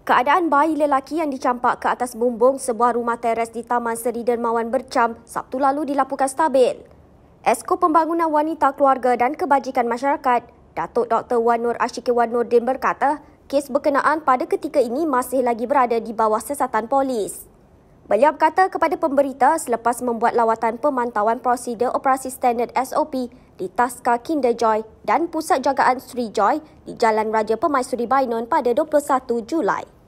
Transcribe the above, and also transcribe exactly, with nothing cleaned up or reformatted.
Keadaan bayi lelaki yang dicampak ke atas bumbung sebuah rumah teres di Taman Seri Dermawan Bercam Sabtu lalu dilaporkan stabil. Esko Pembangunan Wanita Keluarga dan Kebajikan Masyarakat, Datuk Doktor Wan Nur Ashiki Wan Nordin berkata, kes berkenaan pada ketika ini masih lagi berada di bawah siasatan polis. Beliau berkata kepada pemberita selepas membuat lawatan pemantauan prosedur operasi standard S O P di Taska Kinderjoy dan Pusat Jagaan Sri Joy di Jalan Raja Pemaisuri Bainon pada dua puluh satu Julai.